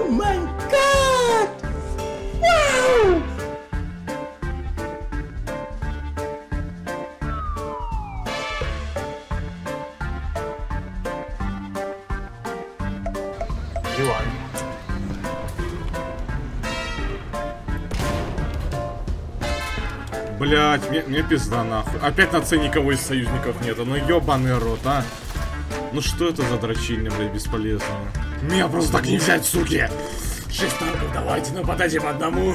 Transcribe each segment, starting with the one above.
my god! Wow! Блять, мне пизда нахуй. Опять на С никого из союзников нету. Ну ёбаный рот, а. Ну что это за дрочильня, блядь, бесполезная. Меня просто так не взять, суки. 6 танков, давайте нападайте по одному.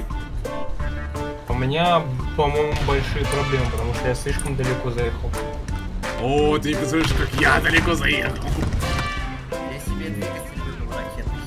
У меня, по-моему, большие проблемы, потому что я слишком далеко заехал. О, ты не представляешь, как я далеко заехал. Я себе двигатель выбил ракетный.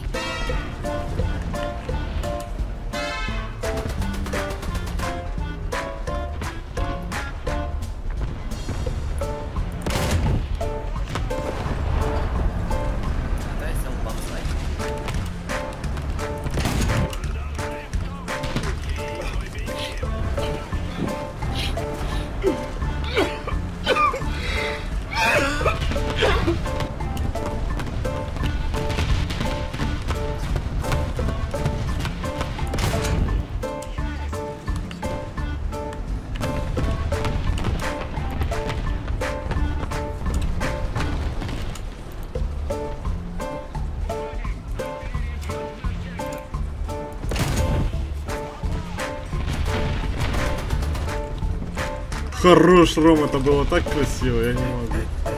Хорош, Ром, это было так красиво, я не могу.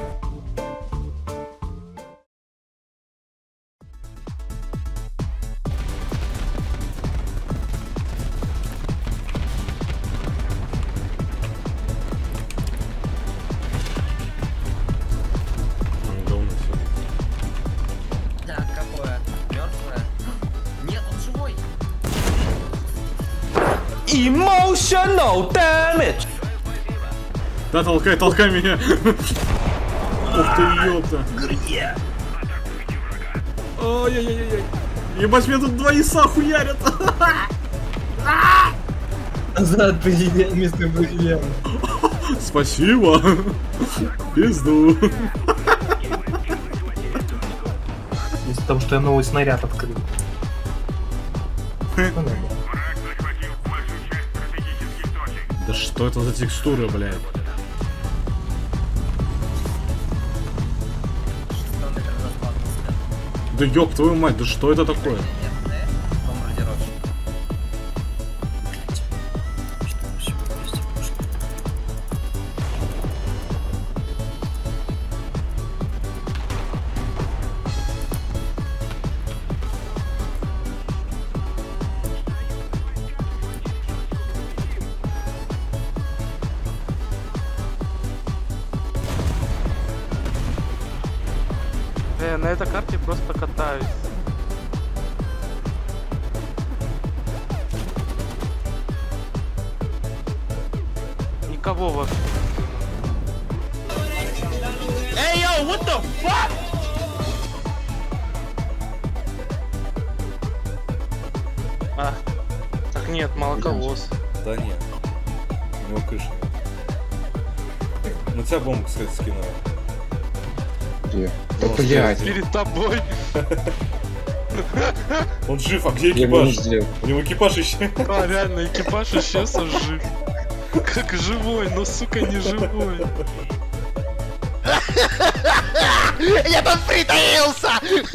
Так, какое? Мертвое? Нет, он живой! Emotional damage! Да, толкай меня. Ух ты, ёпта. Ой-ой-ой-ой. Ебать, меня тут два иса хуярят. Назад, президент, мистер президент. Спасибо. Пизду. Из-за того, что я новый снаряд открыл. Да что это за текстуры, блядь? Да ёб твою мать, да что это такое? На этой карте просто катаюсь. Никого вообще. Эй, йоу, what the fuck? А, так нет, молоковоз. Да нет. У него крыши нет. Ну тебя бомбу, кстати, скинула. Где? Да блядь. Перед тобой. Он жив, а где Я бы не экипаж? сделал. У него экипаж исчез. А, реально, экипаж исчез, он жив. Как живой, но, сука, не живой. Я тут притаился!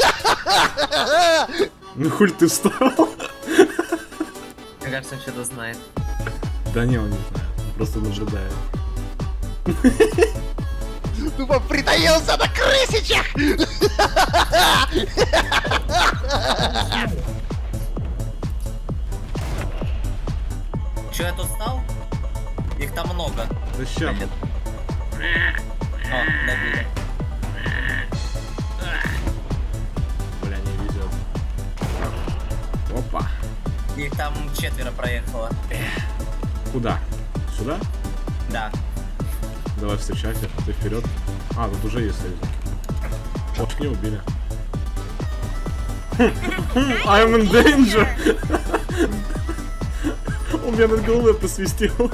Ну хуй ты встал? Мне кажется, он что-то знает. Да не, он не знает. Он просто наблюдает. Тупо притаился на крысичах! Че я тут стал? Их там много. Да ща. О, добили. Бля, не везет. Опа. Их там 4 проехало. Куда? Сюда? Да. Давай встречайся, ты вперед. А, тут уже есть союзники. Ох, не убили. I'm in danger! Он меня над головой посвистел.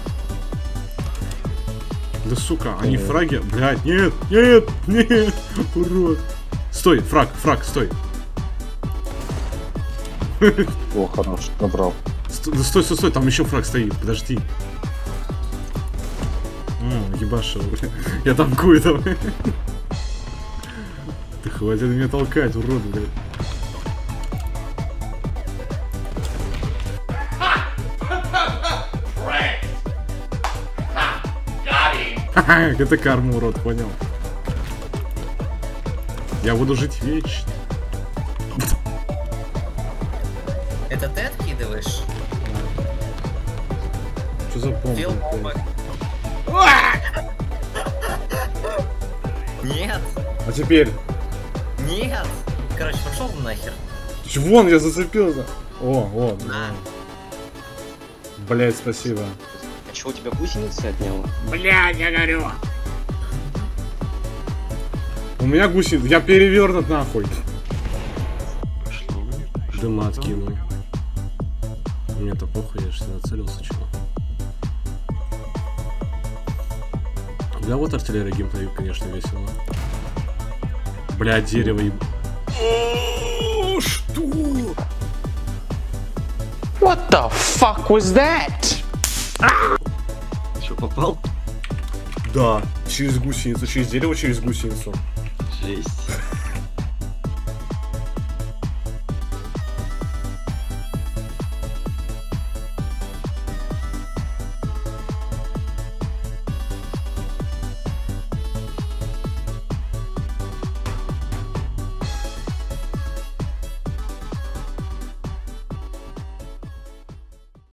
Да сука, они фраги. Блядь, нет, нет, нет, урод. Стой, фраг, стой. О, хорош, набрал. Стой, там еще фраг стоит, подожди. Ебаша, я тамкую там. Ты хватит меня толкать, урод, блядь. Ха-ха, это карма, урод, понял. Я буду жить вечно. Это ты откидываешь? Что за бомба? Фил бомба. Нет, А теперь? нет. Короче, пошел нахер. Вон, я зацепился. О, На. блять, спасибо. А чего у тебя гусеницы отнял? Блять, я горю. У меня гусеница, я перевернут нахуй. Дыма откинул. Мне-то похуй, я же нацелился, чего. Да вот артиллерия геймплей, конечно, весело. Бля, дерево и... Что? What the fuck was that? Что, попал? Да, через гусеницу, через дерево, через гусеницу. Жесть.